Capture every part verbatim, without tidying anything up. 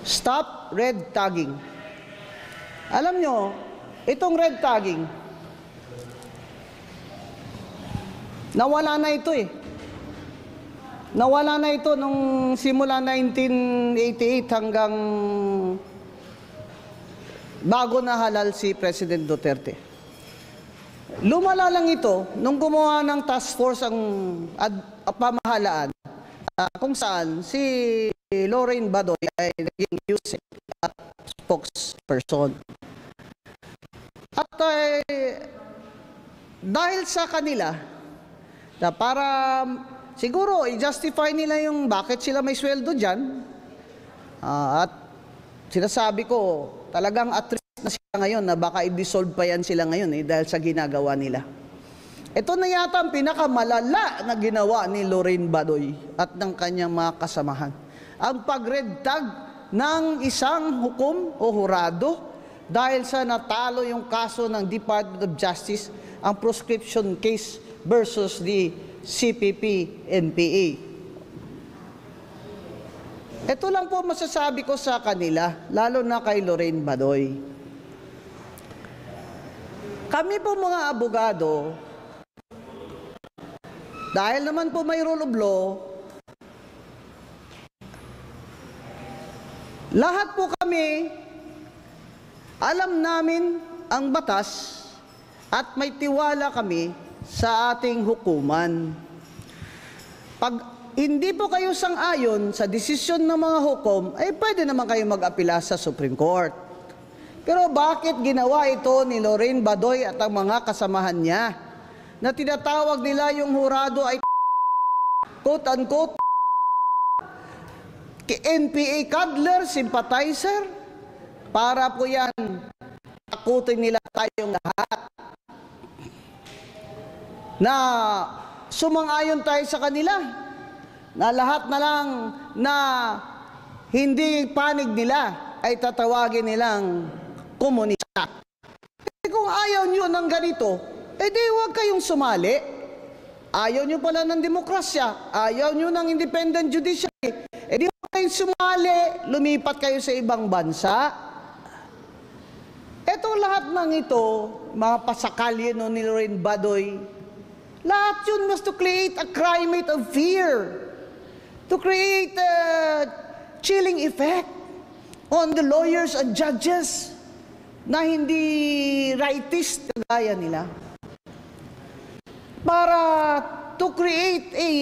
Stop red tagging. Alam nyo, itong red tagging, nawala na ito eh. Nawala na ito nung simula nineteen eighty-eight hanggang bago na halal si President Duterte. Lumala lang ito nung gumawa ng task force ang ad, pamahalaan uh, kung saan si Lorraine Badoy ay naging U S E C at spokesperson. At uh, dahil sa kanila, na para siguro i-justify nila yung bakit sila may sweldo dyan, uh, at sinasabi ko, talagang at risk na sila ngayon na baka i-dissolve pa yan sila ngayon eh, dahil sa ginagawa nila. Ito na yata ang pinakamalala na ginawa ni Lorraine Badoy at ng kanyang mga kasamahan. Ang pag-red tag ng isang hukom o hurado dahil sa natalo yung kaso ng Department of Justice, ang proscription case versus the C P P N P A. Ito lang po masasabi ko sa kanila, lalo na kay Lorraine Badoy. Kami po mga abogado, dahil naman po may rule of law, lahat po kami, alam namin ang batas at may tiwala kami sa ating hukuman. Pag hindi po kayo sang-ayon sa desisyon ng mga hukom, ay pwede naman kayo mag-apela sa Supreme Court. Pero bakit ginawa ito ni Lorraine Badoy at ang mga kasamahan niya na tinatawag nila yung hurado ay quote-unquote N P A cuddler, sympathizer? Para po yan, takutin nila tayong lahat. Na sumang-ayon tayo sa kanila, na lahat na lang na hindi panig nila ay tatawagin nilang komunista. Eh kung ayaw nyo ng ganito, eh di huwag kayong sumali. Ayaw nyo pala ng demokrasya, ayaw nyo ng independent judiciary, eh di huwag kayong sumali, lumipat kayo sa ibang bansa. Ito lahat ng ito, mga pasakalye no, ni Lorraine Badoy, lahat yun was to create a climate of fear, to create a chilling effect on the lawyers and judges na hindi rightist kagaya nila. Para to create a,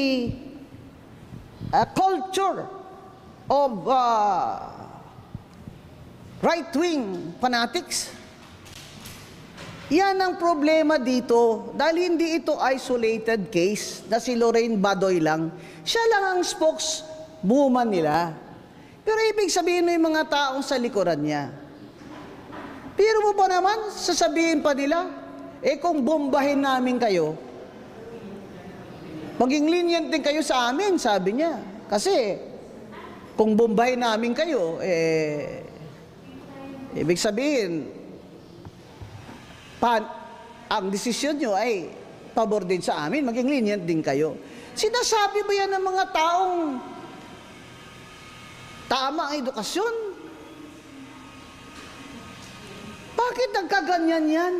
a culture of uh, right-wing fanatics. Yan ang problema dito, dahil hindi ito isolated case na si Lorraine Badoy lang. Siya lang ang spokeswoman nila. Pero ibig sabihin mo yung mga taong sa likuran niya. Pero mo ba naman, sasabihin pa nila, eh kung bombahin namin kayo, maging lenient din kayo sa amin, sabi niya. Kasi kung bombahin namin kayo, eh, ibig sabihin, pan, ang desisyon nyo ay pabor din sa amin, maging lenient din kayo. Sinasabi ba yan ng mga taong tama ang edukasyon? Bakit nagkaganyan yan?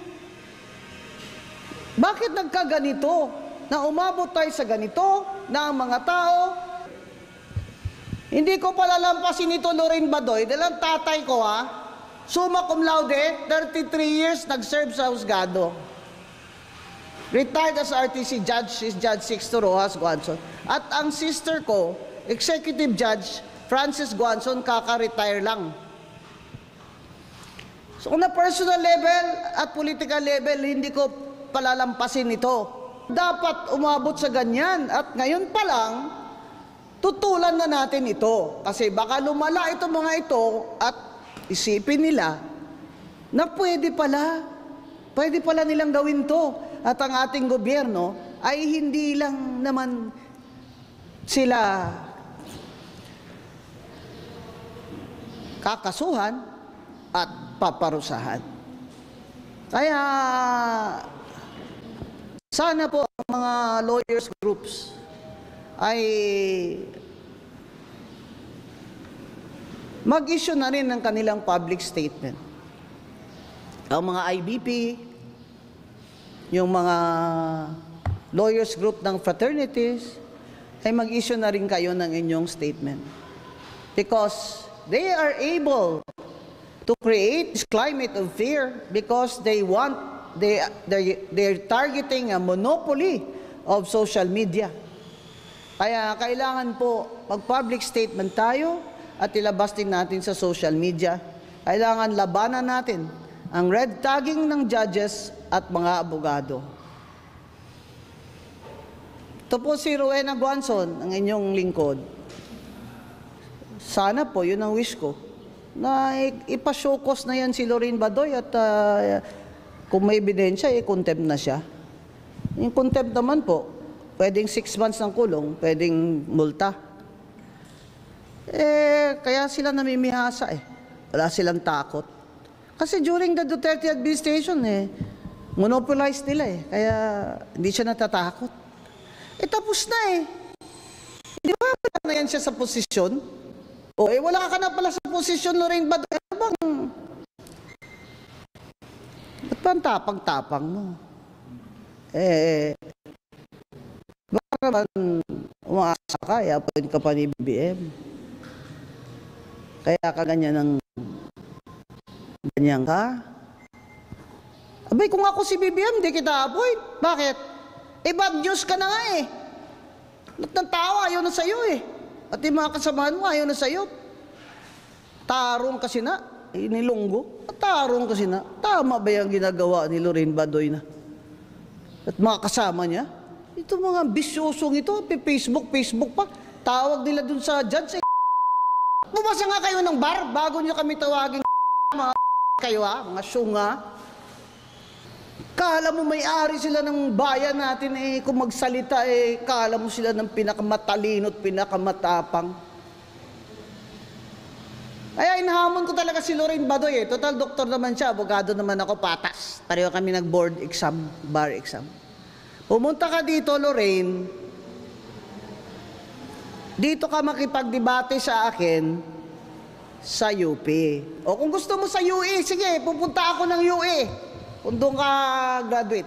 Bakit nagkaganito? Na umabot tayo sa ganito, na ang mga tao, hindi ko palalampasin ito, Lorraine Badoy, dahil ang tatay ko ha, summa cum laude, thirty-three years nag-serve sa husgado. Retired as R T C judge, is Judge Sixto Rojas Guanzon. At ang sister ko, Executive Judge Francis Guanzon, kaka-retire lang. So kung na personal level at political level, hindi ko palalampasin ito. Dapat umabot sa ganyan. At ngayon pa lang, tutulan na natin ito. Kasi baka lumala itong mga ito at isipin nila na pwede pala, pwede pala nilang gawin to. At ang ating gobyerno ay hindi lang naman sila kakasuhan at paparusahan. Kaya sana po ang mga lawyers groups ay mag-issue na rin ng kanilang public statement. Ang mga I B P, yung mga lawyers group ng fraternities, ay mag-issue na rin kayo ng inyong statement. Because they are able to create this climate of fear because they want, they, they're, they're targeting a monopoly of social media. Kaya kailangan po mag-public statement tayo at ilabas din natin sa social media. Kailangan labanan natin ang red tagging ng judges at mga abogado. Ito po si Rowena Guanzon, ang inyong lingkod. Sana po, yun ang wish ko, na ipashowcase na yan si Lorraine Badoy at uh, kung may ebidensya, i-contempt na siya. Yung contempt naman po, pwedeng six months ng kulong, pwedeng multa. Eh, kaya sila namimihasa eh. Wala silang takot. Kasi during the Duterte administration eh, monopolized nila eh. Kaya hindi siya natatakot. Eh, tapos na eh. Hindi ba wala na yan siya sa posisyon? O eh, wala ka na pala sa posisyon, Lorraine Badoy. Ano bang? Ba't ba ang tapang-tapang mo? Eh, baka naman umaasa ka, i-appoint ka pa ni B B M. Kaya ka ganyan ng ganyan ka. Abay, kung ako si B B M, di kita appoint. Bakit? Eh, bad news ka na nga eh. Lahat ng tao ayaw na sa'yo eh. At yung mga kasamahan mo ayaw na sa'yo. Tarong kasi na. Eh, nilunggo. Tarong kasi na. Tama ba yung ginagawa ni Lorraine Badoy na? At mga kasama niya? Ito mga bisyosong ito. Facebook, Facebook pa. Tawag nila dun sa judge eh. Bumasa nga kayo ng bar bago nyo kami tawagin mga kayo ha, mga syunga. Kala mo may-ari sila ng bayan natin eh, kung magsalita eh, kala mo sila ng pinakamatalino at pinakamatapang. Kaya inahamon ko talaga si Lorraine Badoy eh. Total doktor naman siya, abogado naman ako, patas. Pareho kami nag-board exam, bar exam. Pumunta ka dito, Lorraine. Dito ka makipagdebate sa akin sa U P. O kung gusto mo sa U E, sige, pupunta ako ng U E. Kung doon ka graduate.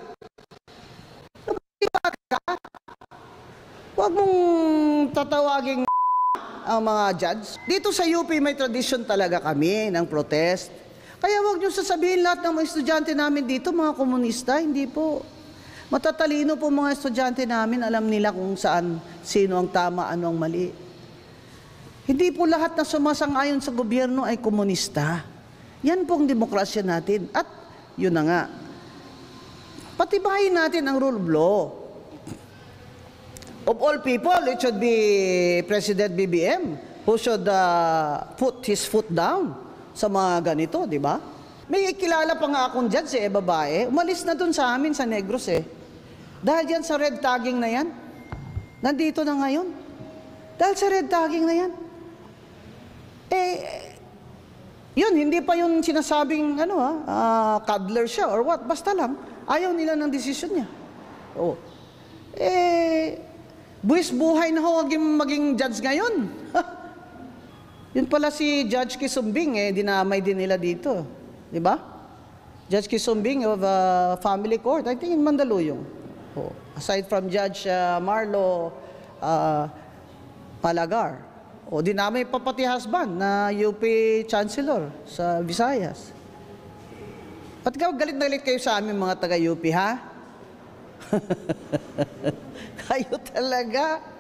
Huwag mong tatawagin ang mga judge. Dito sa U P may tradition talaga kami ng protest. Kaya huwag niyo sasabihin lahat ng mga estudyante namin dito, mga komunista. Hindi po. Matatalino po mga estudyante namin, alam nila kung saan, sino ang tama, ano ang mali. Hindi po lahat na sumasang-ayon sa gobyerno ay komunista. Yan po ang demokrasya natin. At yun na nga, patibayin natin ang rule of law. Of all people, it should be President B B M who should uh, put his foot down sa mga ganito, di ba? May kilala pa nga akong judge eh, babae. Umalis na dun sa amin sa Negros eh. Dahil yan sa red tagging na yan. Nandito na ngayon. Dahil sa red tagging na yan. Eh, yun, hindi pa yun sinasabing, ano ha, uh, cuddler siya or what. Basta lang, ayaw nila ng desisyon niya. Oh. Eh, buwis buhay na ho maging, maging judge ngayon. Yun pala si Judge Kisumbing, eh, dinamay din nila dito. Di ba? Judge Kisumbing of uh, Family Court, I think in Mandaluyong. Oh. Aside from Judge uh, Marlo uh, Palagar. O dinamay pa pati husband na U P Chancellor sa Visayas. Ba't galit na galit kayo sa amin mga taga-U P, ha? Kayo talaga.